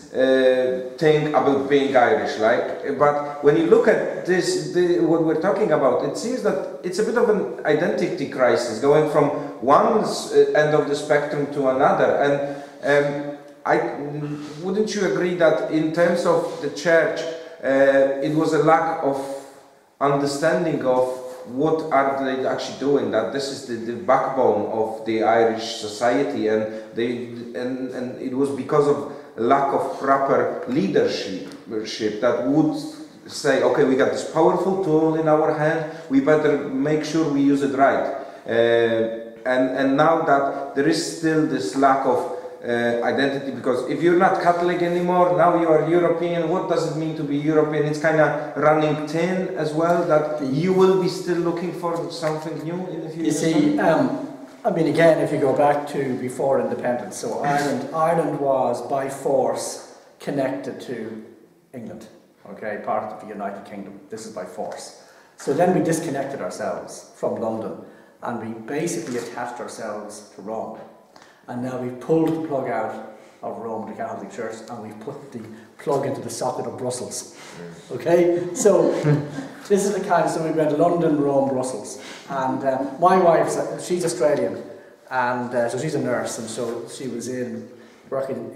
thing about being Irish, like. But when you look at this, what we're talking about, it seems that it's a bit of an identity crisis, going from one end of the spectrum to another. And wouldn't you agree that in terms of the church, it was a lack of understanding of what are they actually doing, that this is the backbone of the Irish society, and it was because of lack of proper leadership that would say, okay, we got this powerful tool in our hand, we better make sure we use it right. And now that there is still this lack of identity, because if you're not Catholic anymore, now you are European. What does it mean to be European? It's kind of running thin as well, that you will be still looking for something new in the future. You see, I mean, again, if you go back to before independence, so Ireland was by force connected to England, okay, part of the United Kingdom. This is by force. So then we disconnected ourselves from London, and we basically attached ourselves to Rome. And now we've pulled the plug out of Rome, the Catholic Church, and we've put the plug into the socket of Brussels. Okay? So this is the kind, so we went London, Rome, Brussels. And my wife, she's Australian, and so she's a nurse, and so she was working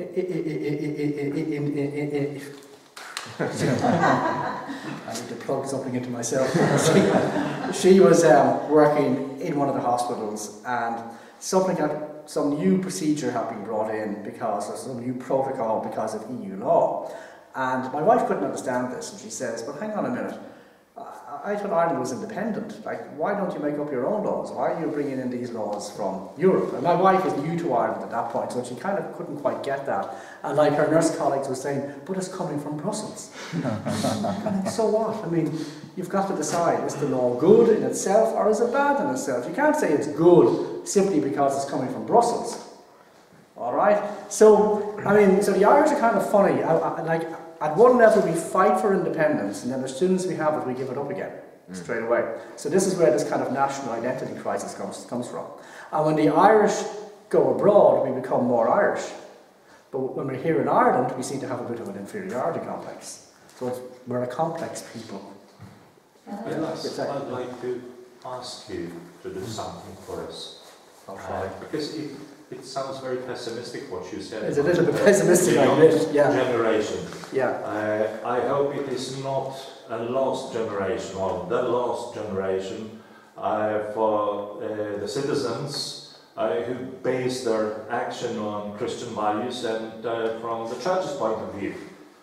I need to plug something into myself. She was working in one of the hospitals, and some new procedure had been brought in because of some new protocol because of EU law. And my wife couldn't understand this, and she says, but hang on a minute, I thought Ireland was independent. Like, why don't you make up your own laws? Why are you bringing in these laws from Europe? And my wife was new to Ireland at that point, so she kind of couldn't quite get that. And like her nurse colleagues were saying, but it's coming from Brussels. So what? I mean, you've got to decide, is the law good in itself or is it bad in itself? You can't say it's good simply because it's coming from Brussels. All right? So, I mean, so the Irish are kind of funny. Like, at one level we fight for independence, and then as soon as we have it, we give it up again, straight away. So this is where this kind of national identity crisis comes from. And when the Irish go abroad, we become more Irish. But when we're here in Ireland, we seem to have a bit of an inferiority complex. So we're a complex people. Yes, I'd like to ask you to do something for us. I'll try. Because it sounds very pessimistic what you said. It's a little bit pessimistic, I admit. Yeah. Generation. Yeah. I hope it is not a lost generation or the lost generation for the citizens who base their action on Christian values and from the church's point of view.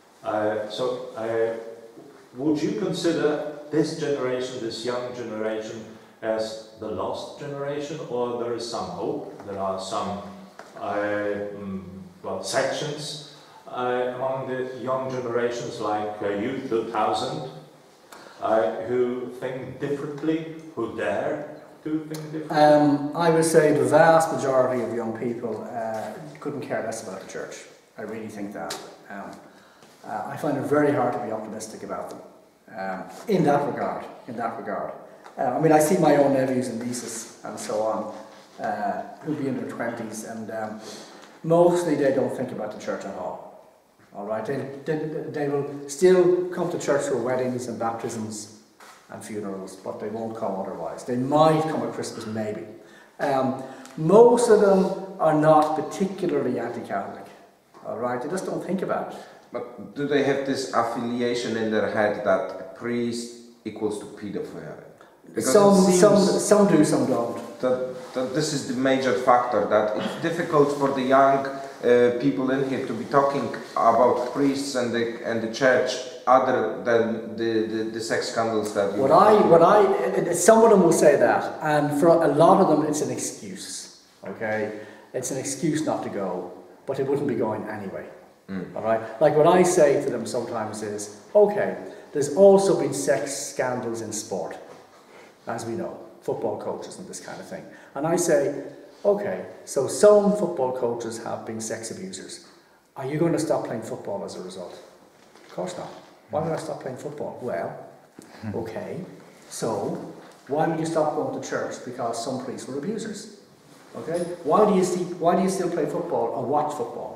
Would you consider this generation, this young generation, as the lost generation, or there is some hope? There are some sections among the young generations, like Youth 2000, who think differently, who dare to think differently? I would say the vast majority of young people couldn't care less about the church. I really think that. I find it very hard to be optimistic about them in that regard. I mean, I see my own nephews and nieces and so on, who'll be in their 20s, and mostly they don't think about the church at all. All right, they will still come to church for weddings and baptisms and funerals, but they won't come otherwise. They might come at Christmas, maybe. Most of them are not particularly anti-Catholic. All right, they just don't think about it. But do they have this affiliation in their head that a priest equals to pedophile? Some do, some don't. That this is the major factor, that it's difficult for the young people in here to be talking about priests and the church other than the sex scandals that you some of them will say that, and for a lot of them it's an excuse, okay? It's an excuse not to go, but it wouldn't be going anyway. All right? Like what I say to them sometimes is, okay, there's also been sex scandals in sport, as we know, football coaches and this kind of thing. And I say, okay, so some football coaches have been sex abusers. Are you going to stop playing football as a result? Of course not. Why would I stop playing football? Well, okay, so why would you stop going to church because some priests were abusers? Okay? Why do you still play football or watch football?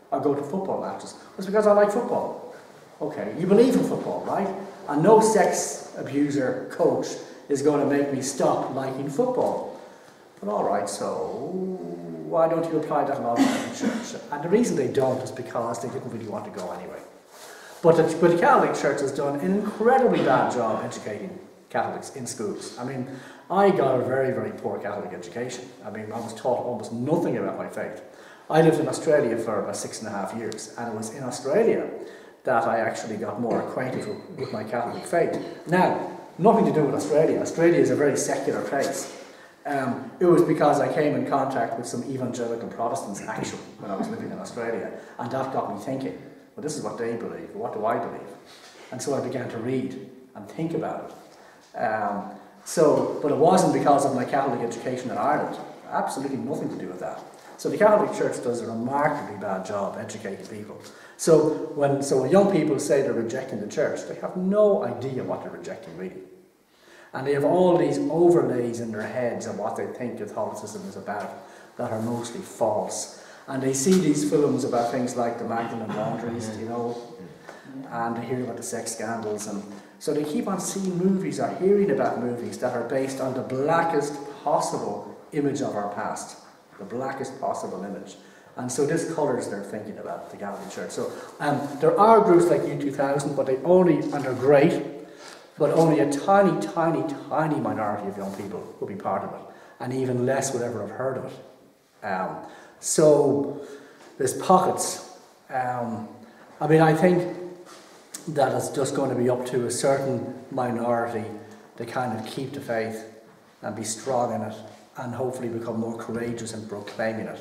or go to football matches? It's because I like football. Okay, you believe in football, right? And no sex abuser coach is going to make me stop liking football. But all right, so why don't you apply that law in the church? And the reason they don't is because they didn't really want to go anyway. But the Catholic Church has done an incredibly bad job educating Catholics in schools. I mean, I got a very, very poor Catholic education. I mean, I was taught almost nothing about my faith. I lived in Australia for about 6.5 years, and it was in Australia that I actually got more acquainted with my Catholic faith. Now, nothing to do with Australia. Australia is a very secular place. It was because I came in contact with some evangelical Protestants actually when I was living in Australia, and that got me thinking, well, this is what they believe, what do I believe? And so I began to read and think about it. But it wasn't because of my Catholic education in Ireland. Absolutely nothing to do with that. So the Catholic Church does a remarkably bad job educating people. So when young people say they're rejecting the church, they have no idea what they're rejecting really. And they have all these overlays in their heads of what they think Catholicism is about that are mostly false. And they see these films about things like the Magdalene laundries, you know, and they hear about the sex scandals, and so they keep on seeing movies or hearing about movies that are based on the blackest possible image of our past, the blackest possible image. And so this colours their thinking about the Catholic Church. So there are groups like U2000, but and they're great, but only a tiny, tiny, tiny minority of young people will be part of it, and even less would ever have heard of it. So there's pockets. I mean, I think that it's just going to be up to a certain minority to kind of keep the faith and be strong in it, and hopefully become more courageous in proclaiming it,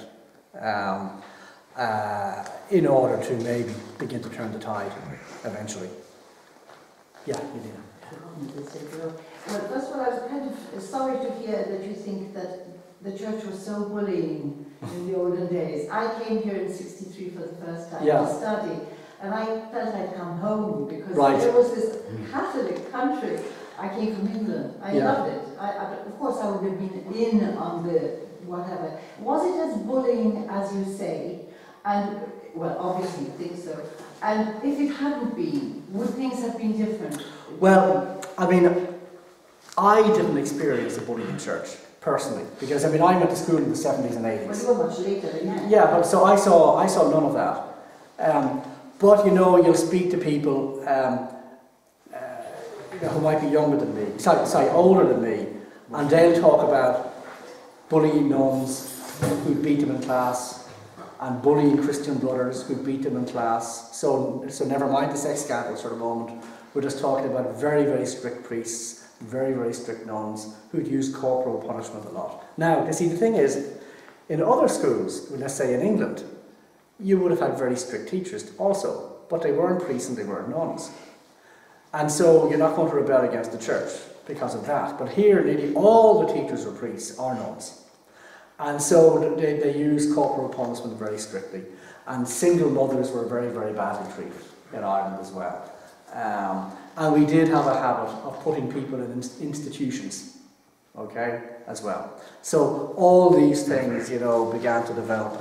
in order to maybe begin to turn the tide eventually. Yeah, you did. Well, first of all, I was kind of sorry to hear that you think that the church was so bullying in the olden days. I came here in '63 for the first time to study, and I felt I'd come home because there was this Catholic country. I came from England. I loved it. Of course, I would have been in on the whatever. Was it as bullying as you say? And, well, obviously you think so. And if it hadn't been, would things have been different? Well, I mean, I didn't experience the bullying church, personally, because, I mean, I went to school in the 70s and 80s. Well, you were much later than that. Yeah, but so I saw none of that. But, you know, you'll speak to people who might be younger than me, older than me, and they'll talk about bullying nuns who beat them in class, and bullying Christian brothers who beat them in class. So never mind the sex scandals for the moment. We're just talking about very, very strict priests, very, very strict nuns who'd use corporal punishment a lot. Now, you see, the thing is, in other schools, let's say in England, you would have had very strict teachers also, but they weren't priests and they weren't nuns. And so you're not going to rebel against the church because of that. But here, nearly all the teachers were priests or nuns. And so they used corporal punishment very strictly. And single mothers were very, very badly treated in Ireland as well. And we did have a habit of putting people in institutions, okay, as well. So all these things, you know, began to develop.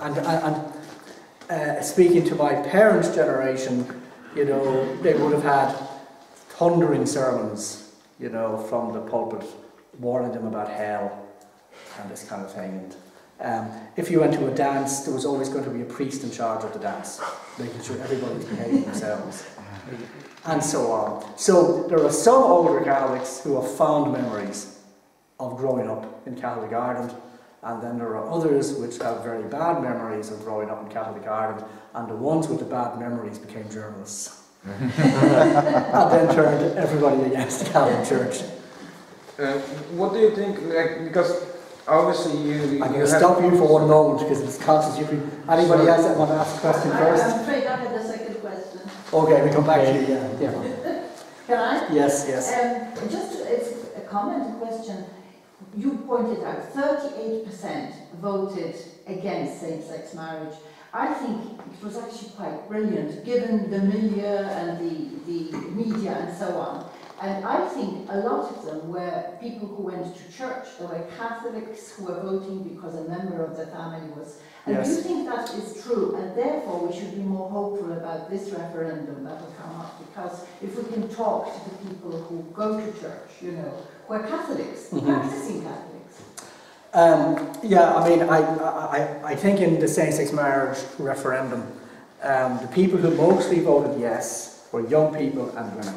And speaking to my parents' generation, you know, they would have had thundering sermons, you know, from the pulpit, warning them about hell and this kind of thing. And if you went to a dance, there was always going to be a priest in charge of the dance, making sure everybody's behaving themselves, and so on. So there are some older Catholics who have fond memories of growing up in Catholic Ireland, and then there are others which have very bad memories of growing up in Catholic Ireland, and the ones with the bad memories became journalists. And then turned everybody against the Catholic Church. What do you think, like, because obviously you I'm going to stop you for one moment because it's constant. Anybody else that want to ask a question first? I'm afraid I had the second question. Okay, we come back to you. Yeah. Can I? Yes. It's a comment, a question. You pointed out 38% voted against same-sex marriage. I think it was actually quite brilliant, given the milieu and the media and so on, And I think a lot of them were people who went to church. There were Catholics who were voting because a member of the family was. And do you think that is true? And therefore we should be more hopeful about this referendum that will come up, because if we can talk to the people who go to church, you know, who are Catholics, practicing Catholics. Yeah, I mean, I think in the same-sex marriage referendum, the people who mostly voted yes were young people and women.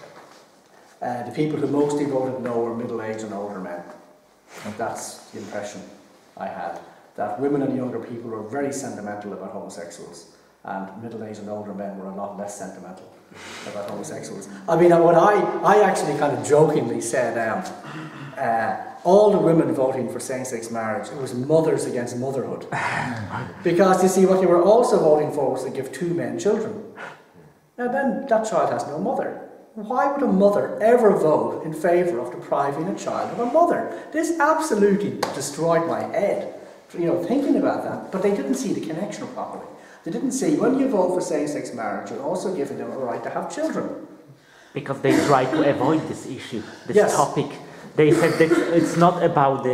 The people who mostly voted no were middle-aged and older men. And that's the impression I had, that women and younger people were very sentimental about homosexuals, and middle-aged and older men were a lot less sentimental about homosexuals. I mean, what I actually kind of jokingly said, all the women voting for same-sex marriage, it was mothers against motherhood. Because, you see, what they were also voting for was to give 2 men children. Now then, that child has no mother. Why would a mother ever vote in favour of depriving a child of a mother? This absolutely destroyed my head, you know, thinking about that. But they didn't see the connection properly. They didn't see, when you vote for same-sex marriage, you're also giving them a right to have children. Because they try to avoid this issue, this topic. They said that it's not about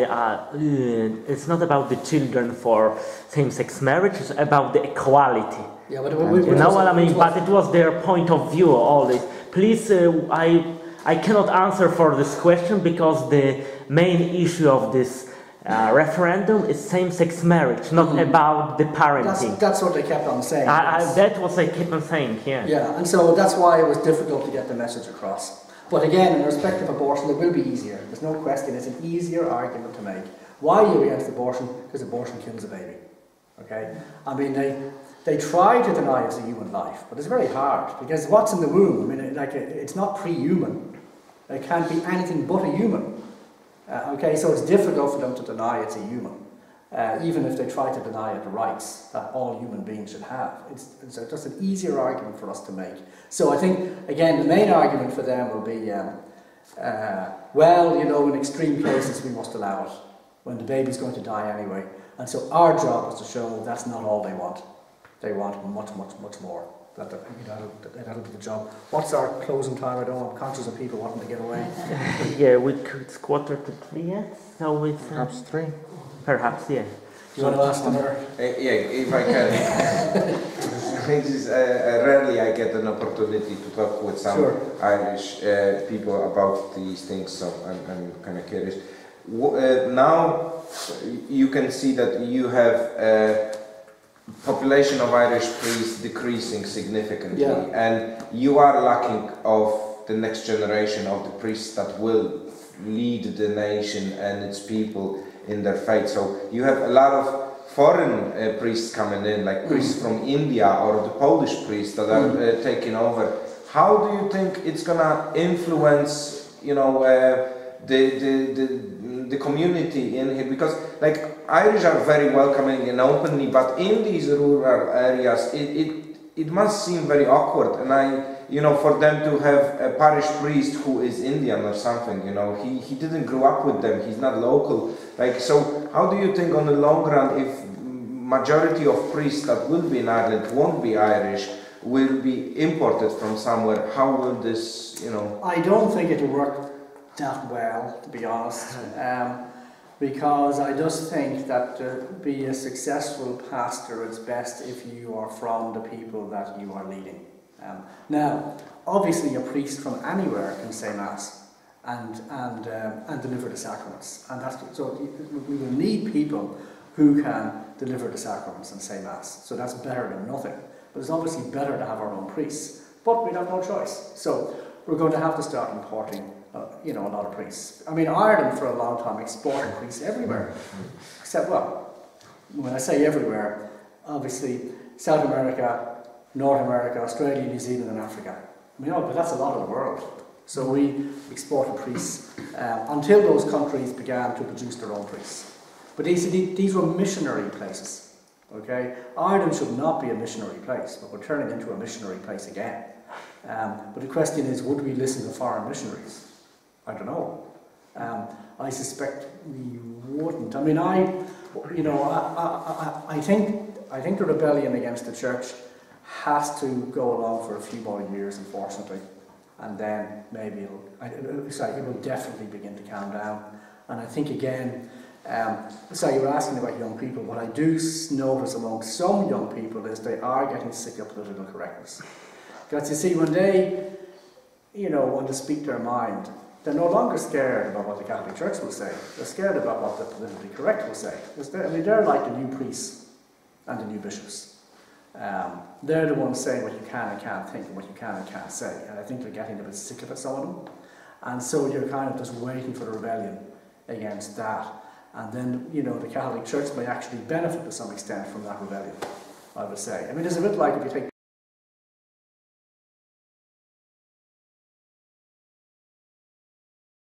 the children for same-sex marriage. It's about the equality. Yeah, but you know what I mean? But it was their point of view. All this. Please, I cannot answer for this question because the main issue of this referendum is same-sex marriage, not about the parenting. That's what they kept on saying. That was they kept on saying. Yeah. Yeah, and so that's why it was difficult to get the message across. But again, in respect of abortion, it will be easier. There's no question. It's an easier argument to make. Why are you against abortion? Because abortion kills a baby. Okay? I mean, they try to deny it's a human life, but it's very hard because what's in the womb? I mean, it's not pre-human. It can't be anything but a human. Okay, so it's difficult for them to deny it's a human, even if they try to deny it the rights that all human beings should have. It's just an easier argument for us to make. So I think, again, the main argument for them will be, well, you know, in extreme cases we must allow it, when the baby's going to die anyway. And so our job is to show that's not all they want. They want much, much, much more. That'll be the job. What's our closing time? I'm conscious of people wanting to get away. Yeah, it's 2:45 yet, so it's perhaps 3. Perhaps, yeah. Do you want to ask another? Yeah, if I can. Rarely I get an opportunity to talk with some Irish people about these things, so I'm kind of curious. Now you can see that you have population of Irish priests decreasing significantly, and you are lacking of the next generation of the priests that will lead the nation and its people in their faith. So you have a lot of foreign priests coming in, like priests from India or the Polish priests that are taking over. How do you think it's gonna influence, you know, the community in here? Because like Irish are very welcoming and openly, but in these rural areas it must seem very awkward. And you know, for them to have a parish priest who is Indian or something, you know, he didn't grow up with them, he's not local. Like, so how do you think on the long run, if majority of priests that will be in Ireland won't be Irish, will be imported from somewhere, how will this, you know? I don't think it'll work that well, to be honest, because I just think that to be a successful pastor, it's best if you are from the people that you are leading. Now, obviously a priest from anywhere can say Mass and deliver the sacraments, and so we will need people who can deliver the sacraments and say Mass. So that's better than nothing. But it's obviously better to have our own priests. But we have no choice. So we're going to have to start importing, you know, a lot of priests. I mean, Ireland for a long time exported priests everywhere. Except, well, when I say everywhere, obviously South America, North America, Australia, New Zealand and Africa. I mean, but that's a lot of the world. So we exported priests until those countries began to produce their own priests. But these were missionary places. Okay, Ireland should not be a missionary place, but we're turning into a missionary place again. But the question is, would we listen to foreign missionaries? I don't know. I suspect we wouldn't. I mean, I think the rebellion against the church has to go along for a few more years, unfortunately. and then maybe it will definitely begin to calm down. And I think again, you were asking about young people. What I do notice among some young people is they are getting sick of political correctness. Because you see, when they, want to speak their mind, they're no longer scared about what the Catholic Church will say. They're scared about what the politically correct will say. They're like the new priests and the new bishops. They're the ones saying what you can and can't think and what you can and can't say. And I think they're getting a bit sick of it, some of them. And so you're kind of just waiting for the rebellion against that. And then, the Catholic Church may actually benefit to some extent from that rebellion, I would say. I mean, it's a bit like if you take